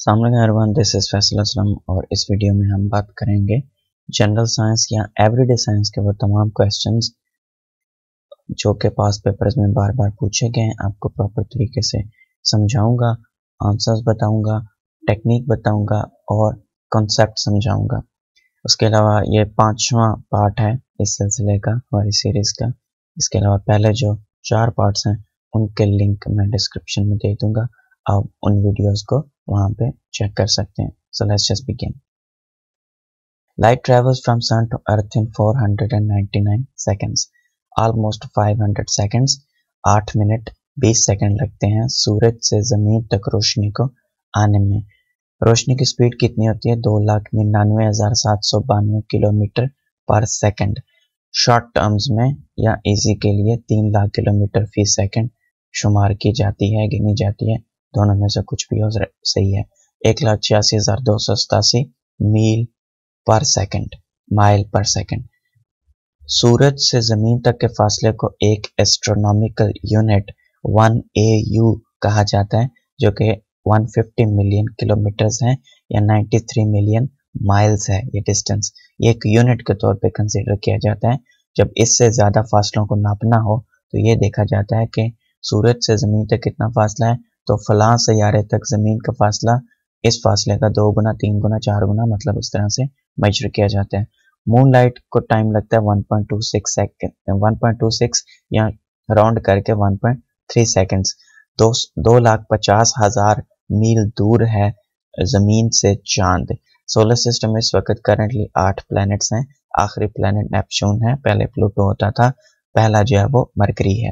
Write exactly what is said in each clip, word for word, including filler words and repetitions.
अस्सलाम वालेकुम everyone, this is Faisal Aslam और इस वीडियो में हम बात करेंगे जनरल साइंस या एवरीडे साइंस के वो तमाम क्वेश्चंस जो के पास पेपर्स में बार बार पूछे गए हैं। आपको प्रॉपर तरीके से समझाऊंगा, आंसर्स बताऊंगा, टेक्निक बताऊंगा और कॉन्सेप्ट समझाऊंगा। उसके अलावा ये पांचवा पार्ट है इस सिलसिले का, हमारी सीरीज़ का। इसके अलावा पहले जो चार पार्ट्स हैं उनके लिंक मैं डिस्क्रिप्शन में दे दूंगा, आप उन वीडियोस को वहां पे चेक कर सकते हैं। So let's just begin. Light travels from sun to earth in four hundred ninety-nine seconds, almost five hundred seconds. आठ मिनट बीस सेकंड लगते हैं सूरज से जमीन तक रोशनी को आने में। रोशनी की स्पीड कितनी होती है? दो लाख निन्यानवे हजार सात सौ बानवे किलोमीटर पर सेकंड। शॉर्ट टर्म्स में या इजी के लिए तीन लाख किलोमीटर फी सेकंड शुमार की जाती है, गिनी जाती है। दोनों में से कुछ भी हो सही है। एक लाख छियासी हजार दो सौ सतासी मील पर सेकंड, माइल पर सेकंड। सूरज से जमीन तक के फासले को एक astronomical unit one A U कहा जाता है, जो कि one hundred fifty million kilometres है या तिरानवे मिलियन माइल्स है। ये डिस्टेंस ये एक यूनिट के तौर पे कंसीडर किया जाता है। जब इससे ज्यादा फासलों को नापना हो तो ये देखा जाता है कि सूरज से जमीन तक कितना फासला है, तो फलां सैयारे तक जमीन का फासला इस फासले का दो गुना, तीन गुना, चार गुना, मतलब इस तरह से मेजर किया जाता है। मून लाइट को टाइम लगता है one point two six second, one point two six या राउंड करके one point three सेकंड्स। दो दो लाख पचास हजार मील दूर है जमीन से चांद। सोलर सिस्टम में इस वक्त करंटली आठ प्लैनेट्स हैं। आखिरी प्लैनेट नेपच्यून है, पहले प्लूटो होता था, पहला जो है वो मरकरी है।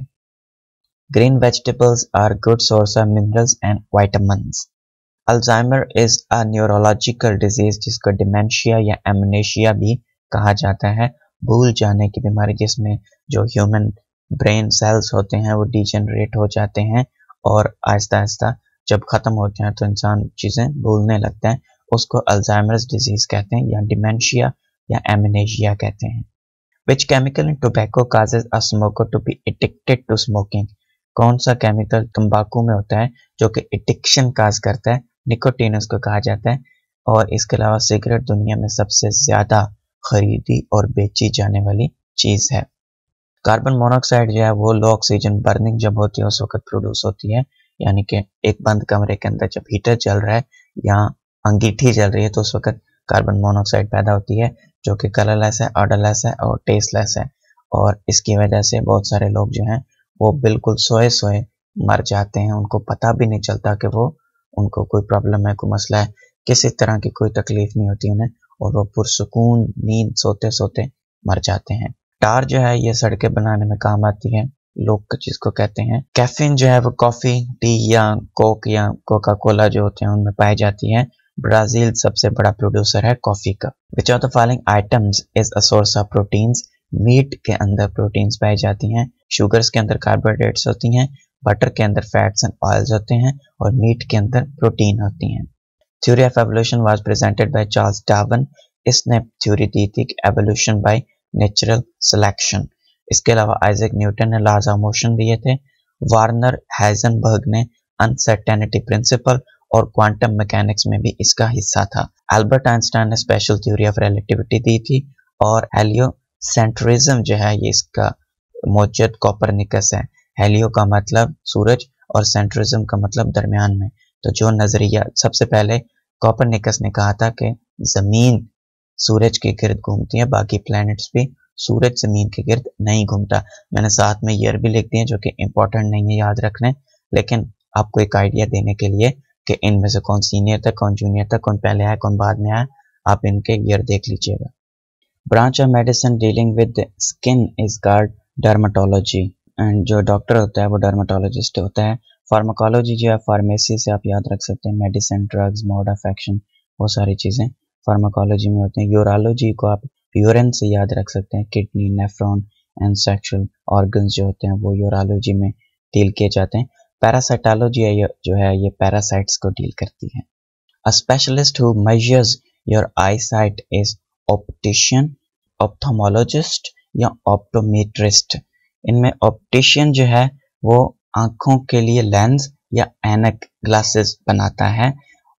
Green vegetables are good source of minerals and vitamins. Alzheimer is a neurological disease जिसको डिमेंशिया या एमनेशिया भी कहा जाता है, भूल जाने की बीमारी, जिसमें जो ह्यूमन ब्रेन सेल्स होते हैं वो डिजेनरेट हो जाते हैं और आहिस्ता आहिस्ता जब खत्म होते हैं तो इंसान चीजें भूलने लगता है। उसको अल्जाइमर्स डिजीज कहते हैं या डिमेंशिया या एमनेशिया कहते हैं। Which chemical in tobacco causes a smoker to be addicted to smoking? कौन सा केमिकल तंबाकू में होता है जो कि एडिक्शन काज करता है? निकोटीन उसको कहा जाता है। और इसके अलावा सिगरेट दुनिया में सबसे ज्यादा खरीदी और बेची जाने वाली चीज है। कार्बन मोनोऑक्साइड जो है वो लो ऑक्सीजन बर्निंग जब होती है उस वक्त प्रोड्यूस होती है, यानी कि एक बंद कमरे के अंदर जब हीटर चल रहा है या अंगीठी जल रही है तो उस वक्त कार्बन मोनोऑक्साइड पैदा होती है, जो कि कलरलेस है, ऑडरलेस है और टेस्टलेस है। और इसकी वजह से बहुत सारे लोग जो हैं वो बिल्कुल सोए सोए मर जाते हैं, उनको पता भी नहीं चलता कि वो उनको कोई प्रॉब्लम है, कोई मसला है, किसी तरह की कोई तकलीफ नहीं होती उन्हें, और वो पुरसुकून नींद सोते सोते मर जाते हैं। टार जो है ये सड़कें बनाने में काम आती है, लोग जिसको कहते हैं। कैफीन जो है वो कॉफी, टी या कोक या कोका कोला जो होते हैं उनमें पाई जाती है। ब्राजील सबसे बड़ा प्रोड्यूसर है कॉफी का। Which of the following items is a source of proteins? Meat के अंदर प्रोटीन्स पाई जाती हैं, शुगर्स के अंदर कार्बोहाइड्रेट्स होती हैं, बटर के अंदर फैट्स एंड ऑयल्स होते हैं और मीट के अंदर प्रोटीन होती हैं। Theory of evolution was presented by Charles Darwin. इसने थ्योरी दी थी कि एवोल्यूशन बाय नेचुरल सिलेक्शन। इसके अलावा आइजैक न्यूटन ने लॉज ऑफ मोशन दिए थे। वार्नर हाइजेनबर्ग ने अनसर्टेनिटी प्रिंसिपल और क्वांटम मैकेनिक्स में भी इसका हिस्सा था। अल्बर्ट आइंस्टाइन ने स्पेशल थ्योरी ऑफ रिलेटिविटी दी थी और हेलियोसेंट्रिज्म जो है ये इसका मौजूद कोपरनिकस है। हेलियो का मतलब सूरज और सेंट्रिज्म का मतलब दरमियान में। तो जो नजरिया सबसे पहले कोपरनिकस ने कहा था कि जमीन सूरज के गिर्द घूमती है, बाकी प्लैनेट्स भी सूरज जमीन के गिर्द नहीं घूमता। मैंने साथ में ईयर भी लिख दिए जो कि इंपॉर्टेंट नहीं है याद रखने, लेकिन आपको एक आइडिया देने के लिए कि इनमें से कौन सीनियर था, कौन जूनियर था, कौन पहले आया, कौन बाद में आया, आप इनके ईयर देख लीजिएगा। Branch of medicine dealing with skin is called dermatology, and जो डॉक्टर होता है वो डर्मेटोलॉजिस्ट होता है। फार्माकोलॉजी जो है फार्मेसी से आप याद रख सकते हैं, medicine, drugs, mode of action, वो सारी चीजें फार्माकोलॉजी में होती हैं। यूरोलॉजी को आप यूरिन से याद रख सकते हैं, kidney, nephron and sexual organs जो होते हैं वो यूरोलॉजी में डील किए जाते हैं। पैरासाइटोलॉजी जो है ये पैरासाइट्स को डील करती है। A specialist who measures your eyesight is optician, ophthalmologist or optometrist. इनमें ऑप्टिशियन जो है वो आंखों के लिए लेंस या ऐनक ग्लासेस बनाता है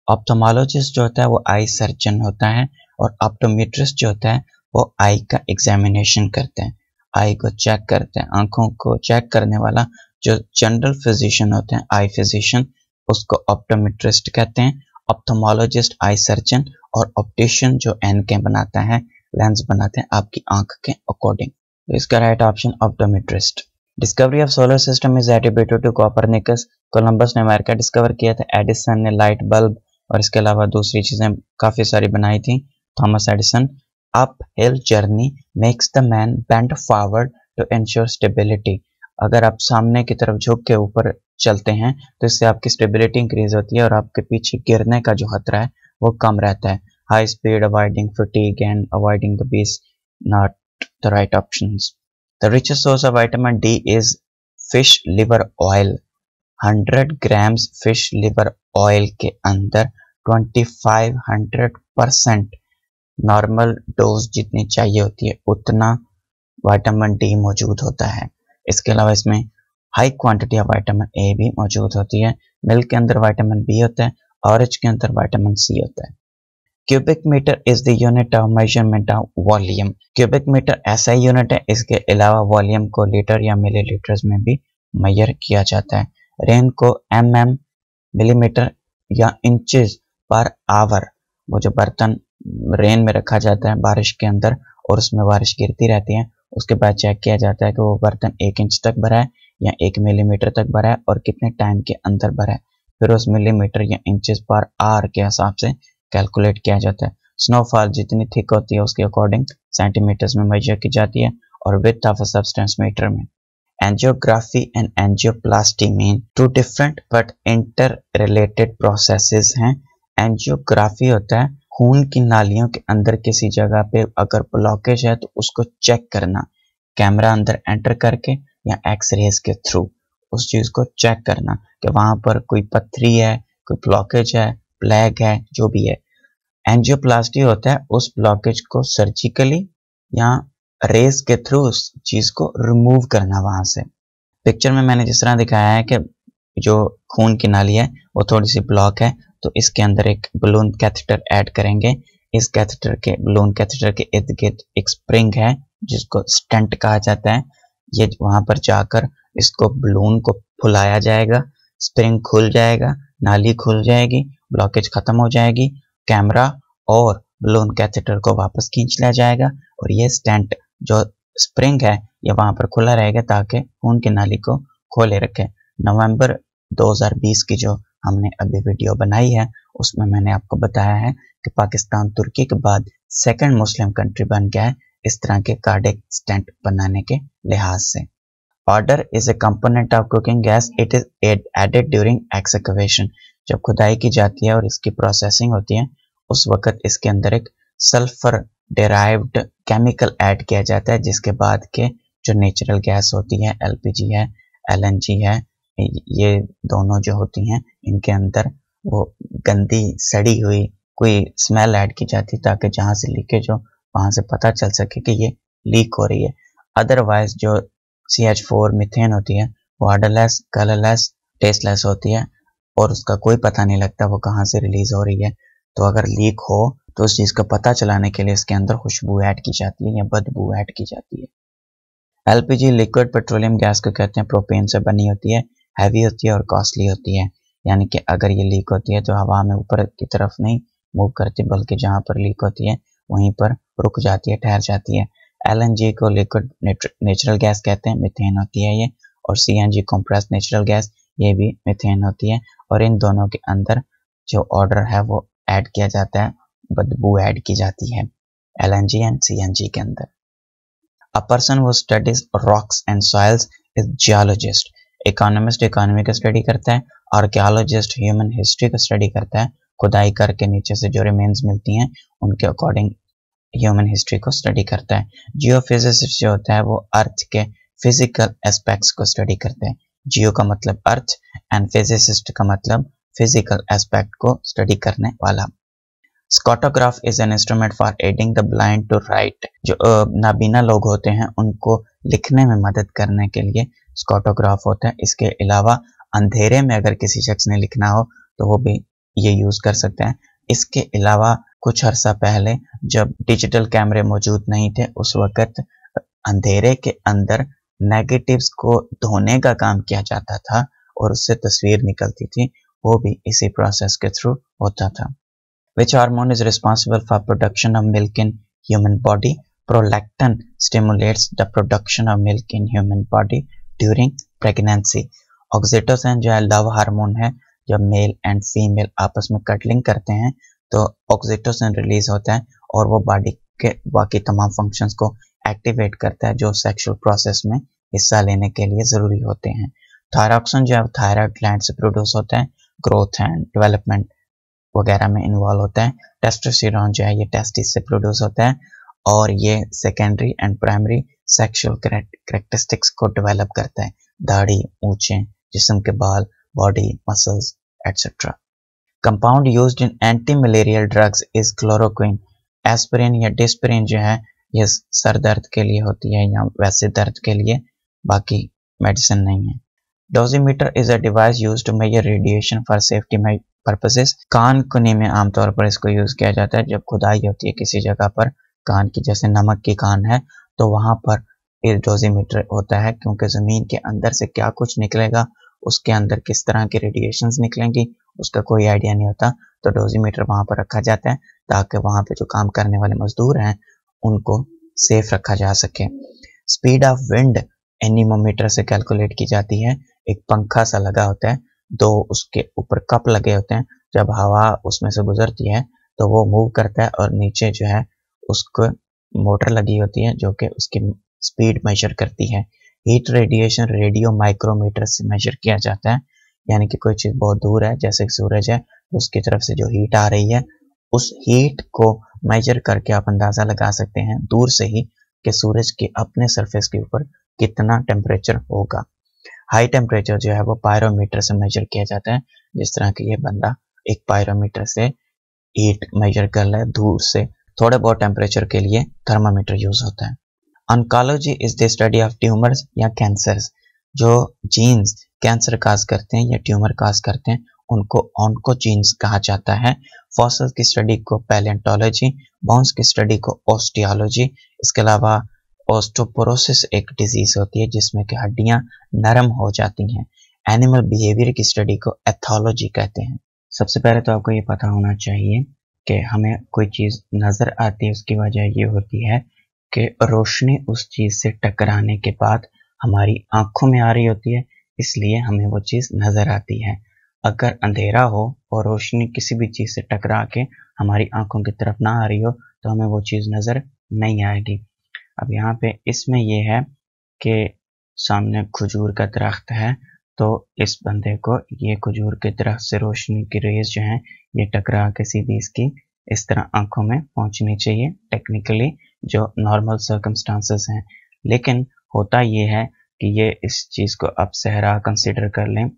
ऑप्थोमोलॉजिस्ट जो होता है वो आई सर्जन होता है, और ऑप्टोमेट्रिस्ट जो होता है वो आई का एग्जामिनेशन करते हैं, आई को चेक करते हैं। आंखों को चेक करने वाला जो जनरल फिजिशियन होते हैं, आई फिजिशियन, उसको ऑप्टोमेट्रिस्ट कहते हैं। ऑप्थोमोलॉजिस्ट आई सर्जन, और ऑप्टिशियन जो एनके बनाता है, लेंस बनाते हैं आपकी आंख के अकॉर्डिंग। तो इसका right option optometrist. Discovery of solar system is attributed to Copernicus. Columbus ने अमेरिका डिस्कवर किया था, एडिसन ने लाइट बल्ब और इसके अलावा दूसरी चीजें काफी सारी बनाई थी, Thomas Edison. Uphill journey makes the man bend forward to ensure stability. अगर आप सामने की तरफ झुक के ऊपर चलते हैं तो इससे आपकी स्टेबिलिटी इंक्रीज होती है और आपके पीछे गिरने का जो खतरा है वो कम रहता है। High speed, avoiding fatigue and avoiding the bees not the right options. The richest source of vitamin D is fish liver oil. Hundred grams fish liver oil के अंदर पच्चीस सौ परसेंट नॉर्मल डोज जितनी चाहिए होती है उतना विटामिन डी मौजूद होता है। इसके अलावा इसमें high quantity of vitamin A भी मौजूद होती है। मिल्क के अंदर विटामिन बी होता है, ऑरेंज के अंदर विटामिन सी होता है। Cubic metre is the unit of measurement of volume. Cubic metre ऐसा ही यूनिट है, इसके अलावा वॉल्यूम को लीटर या मिलीलीटर्स में भी मेजर किया जाता है। रेन को एम एम, मिलीमीटर या इंचेस पर आवर, वो जो बर्तन रेन में रखा जाता है बारिश के अंदर और उसमें बारिश गिरती रहती है, उसके बाद चेक किया जाता है कि वो बर्तन एक इंच तक भरा है या एक मिलीमीटर तक भरा है और कितने टाइम के अंदर भरा है। फिर उस मिलीमीटर या इंचेस पर आवर के हिसाब से कैलकुलेट किया जाता है। स्नोफॉल जितनी थिक होती है उसके अकॉर्डिंग सेंटीमीटर्स में मेजर की जाती है और width of a substance metre में। Angiography and angioplasty mean two different but interrelated processes हैं। एंजियोग्राफी होता है खून की नालियों के अंदर किसी जगह पे अगर ब्लॉकेज है तो उसको चेक करना, कैमरा अंदर एंटर करके या एक्सरेज के थ्रू उस चीज को चेक करना कि वहां पर कोई पथरी है, कोई ब्लॉकेज है, प्लेग है, जो भी है। एंजियोप्लास्टी होता है उस ब्लॉकेज को सर्जिकली या रेस के थ्रू उस चीज को रिमूव करना वहां से। पिक्चर में मैंने जिस तरह दिखाया है कि जो खून की नाली है वो थोड़ी सी ब्लॉक है, तो इसके अंदर एक बलून कैथेटर ऐड करेंगे। इस कैथेटर के बलून कैथेटर के इर्द गिर्द एक स्प्रिंग है जिसको स्टेंट कहा जाता है। ये वहां पर जाकर इसको बलून को फुलाया जाएगा, स्प्रिंग खुल जाएगा, नाली खुल जाएगी, ब्लॉकेज खत्म हो जाएगी, कैमरा और बलून कैथेटर को वापस खींच लिया जाएगा और ये स्टेंट जो स्प्रिंग है ये वहां पर खुला रहेगा ताकि खून की नाली को खोले रखे। नवंबर दो हज़ार बीस की जो हमने अभी वीडियो बनाई है उसमें मैंने आपको बताया है कि पाकिस्तान तुर्की के बाद सेकंड मुस्लिम कंट्री बन गया है इस तरह के कार्डियक स्टेंट बनाने के लिहाज से। Powder is a component of cooking gas, it is added during excavation. जब खुदाई की जाती है और इसकी प्रोसेसिंग होती है उस वक्त इसके अंदर एक सल्फर डेराइव्ड केमिकल ऐड किया जाता है जिसके बाद के जो नेचुरल गैस होती है, एलपीजी है, एलएनजी है, ये दोनों जो होती हैं इनके अंदर वो गंदी सड़ी हुई कोई स्मेल ऐड की जाती है ताकि जहाँ से लीकेज हो वहाँ से पता चल सके कि ये लीक हो रही है। अदरवाइज जो सी एच फोर मीथेन होती है वो ऑडरलेस, कलरलेस, टेस्टलेस होती है और उसका कोई पता नहीं लगता वो कहाँ से रिलीज हो रही है। तो अगर लीक हो तो उस चीज़ का पता चलाने के लिए इसके अंदर खुशबू ऐड की जाती है या बदबू ऐड की जाती है। एलपीजी लिक्विड पेट्रोलियम गैस को कहते हैं, प्रोपेन से बनी होती है, हैवी होती है और कॉस्टली होती है। यानी कि अगर ये लीक होती है तो हवा में ऊपर की तरफ नहीं मूव करती बल्कि जहाँ पर लीक होती है वहीं पर रुक जाती है, ठहर जाती है। एलएनजी को लिक्विड नेचुरल गैस कहते हैं, मीथेन होती है ये, और सीएनजी कंप्रेस्ड नेचुरल गैस ये भी मीथेन होती है और इन दोनों के अंदर जो ऑर्डर है वो ऐड किया जाता है, बदबू ऐड की जाती है एलएनजी एंड सीएनजी के अंदर। A person who studies rocks and soils is geologist. Economist economy का स्टडी करता है, आर्कियोलॉजिस्ट ह्यूमन हिस्ट्री का स्टडी करता है, खुदाई करके नीचे से जो रिमेन्स मिलती हैं उनके अकॉर्डिंग ह्यूमन हिस्ट्री को स्टडी करता है। जियोफिजिसिस्ट जो होता है वो अर्थ के फिजिकल एस्पेक्ट्स को स्टडी करते हैं। जियो का मतलब अर्थ एंड फिजिसिस्ट का मतलब फिजिकल एस्पेक्ट को स्टडी करने वाला। Scotograph is an instrument for aiding the blind to write. जो नाबीना लोग होते हैं उनको लिखने में मदद करने के लिए स्कॉटोग्राफ होता है। इसके अलावा अंधेरे में अगर किसी शख्स ने लिखना हो तो वो भी ये यूज़ कर सकते हैं। इसके अलावा कुछ अर्सा पहले जब डिजिटल कैमरे मौजूद नहीं थे, उस वक़्त अंधेरे के अंदर नेगेटिव्स को धोने का काम किया जाता था और उससे तस्वीर निकलती थी, वो भी इसी प्रोसेस के थ्रू होता था। Which hormone is responsible for production of milk in human body? Prolactin stimulates the production of milk in human body during pregnancy. Oxytocin जो है लव हार्मोन है। जब मेल एंड फीमेल आपस में कटलिंग करते हैं तो ऑक्सीटोसिन रिलीज होता है और वो बॉडी के बाकी तमाम फंक्शंस को एक्टिवेट करता है जो सेक्सुअल प्रोसेस में हिस्सा लेने के लिए ज़रूरी होते हैं। थायरॉक्सिन जो है थायराइड ग्लैंड से प्रोड्यूस होता है, ग्रोथ एंड डेवलपमेंट वगैरह में इन्वॉल्व होता है। टेस्टोस्टेरोन जो है ये टेस्टिस से प्रोड्यूस होता है और ये secondary and primary sexual characteristics को डेवलप करता है, दाढ़ी, मूंछें, जिस्म के बाल, body, muscles etcetera. Compound used in anti malarial drugs is chloroquine. Aspirin या डिस्पिरिन जो है ये सर दर्द के लिए होती है या वैसे दर्द के लिए, बाकी मेडिसिन नहीं है। Dosimeter is a device used to measure radiation for safety purposes. कान कुनी में आमतौर पर इसको यूज किया जाता है जब खुदाई होती है किसी जगह पर, कान की जैसे नमक की कान है तो वहां पर ये डोजीमीटर होता है, क्योंकि जमीन के अंदर से क्या कुछ निकलेगा, उसके अंदर किस तरह की रेडिएशंस निकलेंगी उसका कोई आइडिया नहीं होता, तो डोजीमीटर वहां पर रखा जाता है ताकि वहां पे जो काम करने वाले मजदूर हैं उनको सेफ रखा जा सके। स्पीड ऑफ विंड एनीमोमीटर से कैलकुलेट की जाती है। एक पंखा सा लगा होता है, दो उसके ऊपर कप लगे होते हैं, जब हवा उसमें से गुजरती है तो वो मूव करता है और नीचे जो है उसको मोटर लगी होती है जो कि उसकी स्पीड मेजर करती है। हीट रेडिएशन रेडियो माइक्रोमीटर से मेजर किया जाता है, यानी कि कोई चीज़ बहुत दूर है जैसे सूरज है, उसकी तरफ से जो हीट आ रही है उस हीट को मेजर करके आप अंदाज़ा लगा सकते हैं दूर से ही कि सूरज के अपने सरफेस के ऊपर कितना टेम्परेचर होगा। हाई टेम्परेचर जो है वो पायरोमीटर से मेजर किया जाता है, जिस तरह कि ये बंदा एक पायरोमीटर से हीट मेजर कर ले दूर से। थोड़े बहुत टेम्परेचर के लिए थर्मामीटर यूज होता है। Oncology is the study of tumours या कैंसर्स। जो जीन्स कैंसर काज करते हैं या ट्यूमर काज करते हैं उनको ऑन्कोजीन्स कहा जाता है। फॉसिल्स की स्टडी को पैलेंटोलॉजी, बोन्स की स्टडी को ऑस्टियोलॉजी। इसके अलावा ऑस्टोपोरोसिस एक डिजीज होती है जिसमें कि हड्डियां नरम हो जाती हैं। एनिमल बिहेवियर की स्टडी को एथोलॉजी कहते हैं। सबसे पहले तो आपको ये पता होना चाहिए कि हमें कोई चीज़ नज़र आती है, उसकी वजह ये होती है कि रोशनी उस चीज़ से टकराने के बाद हमारी आंखों में आ रही होती है, इसलिए हमें वो चीज़ नज़र आती है। अगर अंधेरा हो और रोशनी किसी भी चीज़ से टकरा के हमारी आंखों की तरफ ना आ रही हो तो हमें वो चीज़ नज़र नहीं आएगी। अब यहाँ पे इसमें ये है कि सामने खजूर का दरख्त है, तो इस बंदे को ये खजूर के दरख्त से रोशनी की रेज जो है ये टकरा के सीधी इसकी इस तरह आंखों में पहुंचनी चाहिए, टेक्निकली जो नॉर्मल सर्कमस्टांसेस हैं। लेकिन होता ये है कि ये इस चीज़ को अब सहरा कंसिडर कर लें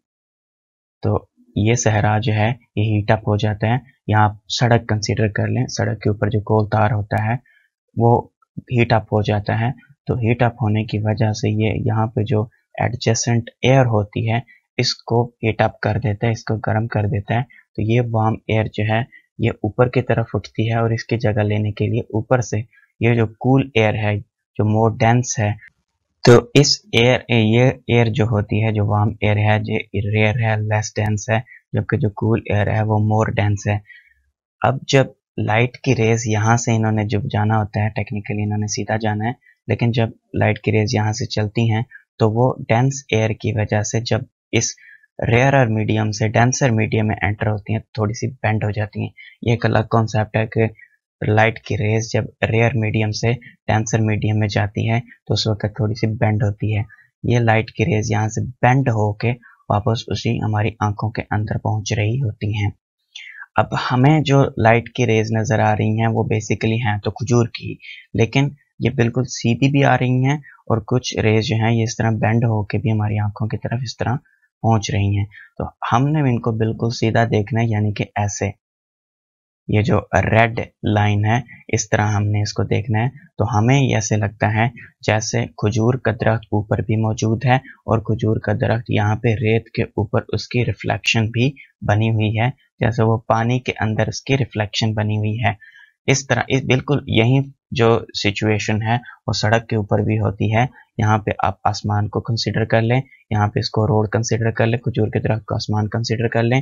तो ये सहरा जो है ये हीट अप हो जाता है। या आप सड़क कंसिडर कर लें, सड़क के ऊपर जो गोल तार होता है वो हीट अप हो जाता है, तो हीट अप होने की वजह से ये यहाँ पे जो एडजेसेंट एयर होती है इसको हीट अप कर देता है, इसको गर्म कर देता है। तो ये वार्म एयर जो है ये ऊपर की तरफ उठती है और इसकी जगह लेने के लिए ऊपर से ये जो कूल एयर है जो मोर डेंस है, तो इस एयर ये एयर जो होती है जो वार्म एयर है जो रेयर है, लेस डेंस है, जबकि जो कूल एयर है वो मोर डेंस है। अब जब लाइट की रेज यहाँ से इन्होंने जब जाना होता है, टेक्निकली इन्होंने सीधा जाना है, लेकिन जब लाइट की रेज यहाँ से चलती हैं तो वो डेंस एयर की वजह से जब इस रेयरर मीडियम से डेंसर मीडियम में एंटर होती हैं तो थोड़ी सी बेंड हो जाती हैं। ये एक अलग कॉन्सेप्ट है कि लाइट की रेज जब रेयर मीडियम से डेंसर मीडियम में जाती है तो उस वक्त थोड़ी सी बेंड होती है। ये लाइट की रेज यहाँ से बेंड होके वापस उसी हमारी आंखों के अंदर पहुंच रही होती हैं। अब हमें जो लाइट की रेज नज़र आ रही हैं वो बेसिकली हैं तो खजूर की, लेकिन ये बिल्कुल सीधी भी आ रही हैं और कुछ रेज जो हैं ये इस तरह बेंड होके भी हमारी आंखों की तरफ इस तरह पहुंच रही हैं। तो हमने इनको बिल्कुल सीधा देखना है, यानी कि ऐसे ये जो रेड लाइन है इस तरह हमने इसको देखना है। तो हमें ऐसे लगता है जैसे खजूर का दरख्त ऊपर भी मौजूद है और खजूर का दरख्त यहाँ पे रेत के ऊपर उसकी रिफ्लेक्शन भी बनी हुई है, जैसे वो पानी के अंदर उसकी रिफ्लेक्शन बनी हुई है। इस तरह इस बिल्कुल यही जो सिचुएशन है वो सड़क के ऊपर भी होती है। यहाँ पे आप आसमान को कंसीडर कर लें, यहाँ पे इसको रोड कंसीडर कर लें, खजूर के दरख्त को आसमान कंसीडर कर लें।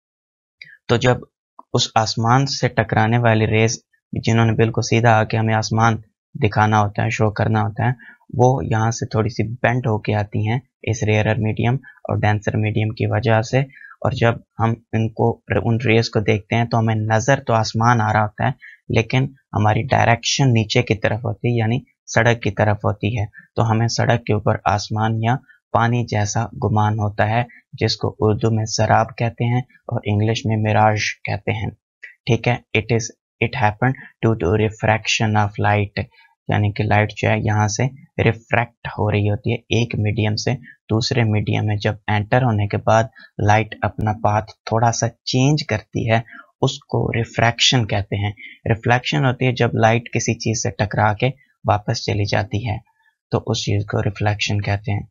तो जब उस आसमान से टकराने वाली रेज, जिन्होंने बिल्कुल सीधा आके हमें आसमान दिखाना होता है, शो करना होता है, वो यहाँ से थोड़ी सी बेंड होके आती हैं इस रेयरर मीडियम और डेंसर मीडियम की वजह से। और जब हम इनको उन रेस को देखते हैं तो हमें नज़र तो आसमान आ रहा होता है, लेकिन हमारी डायरेक्शन नीचे की तरफ होती है, यानी सड़क की तरफ होती है। तो हमें सड़क के ऊपर आसमान या पानी जैसा गुमान होता है, जिसको उर्दू में सराब कहते हैं और इंग्लिश में मिराज कहते हैं। ठीक है, it is it happen due to refraction of light, यानी कि लाइट जो है यहाँ से रिफ्रैक्ट हो रही होती है एक मीडियम से दूसरे मीडियम में। जब एंटर होने के बाद लाइट अपना पाथ थोड़ा सा चेंज करती है, उसको रिफ्रैक्शन कहते हैं। रिफ्लेक्शन होती है जब लाइट किसी चीज से टकरा के वापस चली जाती है, तो उस चीज को रिफ्लेक्शन कहते हैं।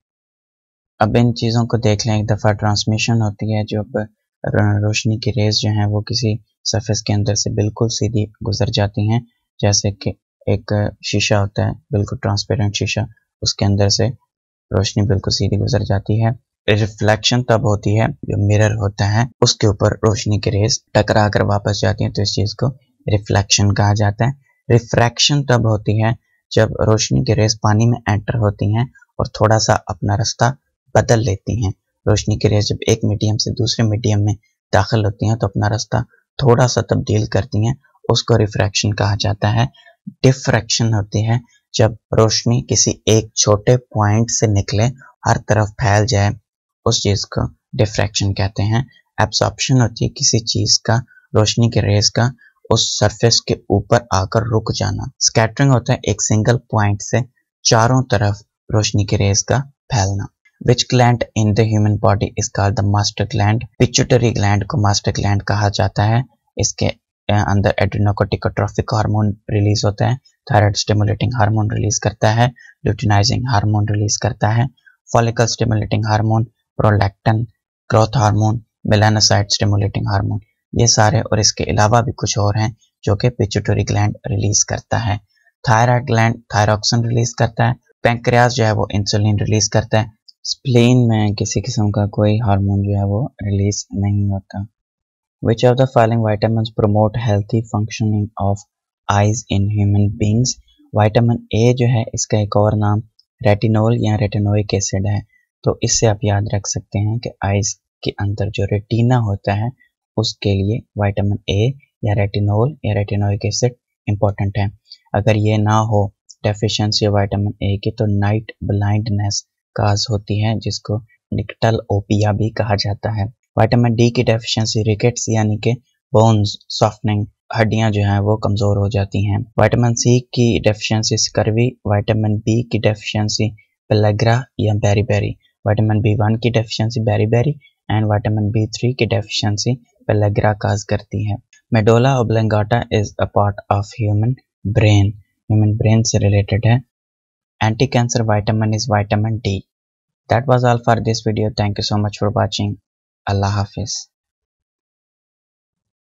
अब इन चीज़ों को देख लें। एक दफ़ा ट्रांसमिशन होती है, जब रोशनी की रेज जो हैं वो किसी सरफेस के अंदर से बिल्कुल सीधी गुजर जाती हैं, जैसे कि एक शीशा होता है, बिल्कुल ट्रांसपेरेंट शीशा, उसके अंदर से रोशनी बिल्कुल सीधी गुजर जाती है। रिफ्लेक्शन तब होती है जो मिरर होता है उसके ऊपर रोशनी की रेज टकरा कर वापस जाती है, तो इस चीज़ को रिफ्लेक्शन कहा जाता है। रिफ्रैक्शन तब होती है जब रोशनी की रेज पानी में एंटर होती हैं और थोड़ा सा अपना रास्ता बदल लेती हैं। रोशनी की रेज जब एक मीडियम से दूसरे मीडियम में दाखिल होती हैं तो अपना रास्ता थोड़ा सा तब्दील करती हैं, उसको रिफ्रैक्शन कहा जाता है। डिफ्रैक्शन होती है जब रोशनी किसी एक छोटे पॉइंट से निकले हर तरफ फैल जाए, उस चीज़ को डिफ्रैक्शन कहते हैं। एब्सॉर्प्शन होती है किसी चीज़ का, रोशनी के रेज का उस सरफेस के ऊपर आकर रुक जाना। स्कैटरिंग होता है एक सिंगल पॉइंट से चारों तरफ रोशनी के रेज का फैलना। Which gland in the human body is called the master gland? Pituitary gland को मास्टर ग्लैंड कहा जाता है। इसके अंदर एड्रेनोकोर्टिकोट्रोफिक हार्मोन रिलीज होता है, थायराइड स्टिमुलेटिंग हार्मोन रिलीज करता है, ल्यूटिनाइजिंग हार्मोन रिलीज करता है, follicle stimulating hormone, prolactin, growth hormone, melanocyte stimulating hormone, ये सारे और इसके अलावा भी कुछ और हैं जो कि पिट्यूटरी ग्लैंड रिलीज करता है। थायराइड ग्लैंड थायरॉक्सिन रिलीज करता है। पैंक्रियास जो है वो इंसुलिन रिलीज करता है। स्प्लीन में किसी किस्म का कोई हार्मोन जो है वो रिलीज नहीं होता। Which of the following vitamins promote healthy functioning of eyes in human beings? Vitamin A जो है इसका एक और नाम रेटिनोल या रेटिनोइक एसिड है। तो इससे आप याद रख सकते हैं कि आइज के अंदर जो रेटिना होता है उसके लिए विटामिन ए या रेटिनोल या रेटिनोइक एसिड इम्पोर्टेंट है। अगर ये ना हो डेफिशिएंसी विटामिन ए की तो नाइट ब्लाइंडनेस काज होती है, जिसको निकटल ओपिया भी कहा जाता है। विटामिन डी की डेफिशिएंसी रिकेट्स यानी कि बोन्स सॉफ्टनिंग, हड्डियां जो हैं वो कमज़ोर हो जाती हैं। विटामिन सी की डेफिशिएंसी स्कर्वी, विटामिन बी की डेफिशिएंसी पेलेग्रा या बेरीबेरी, विटामिन बी वन की deficiency beriberi and vitamin B three की डेफिशिएंसी पेलेग्रा काज करती है। Medulla oblongata is a part of human brain, human brain से related है। Anti-cancer vitamin is vitamin D. That was all for this video. Thank you so much for watching. Allah Hafiz.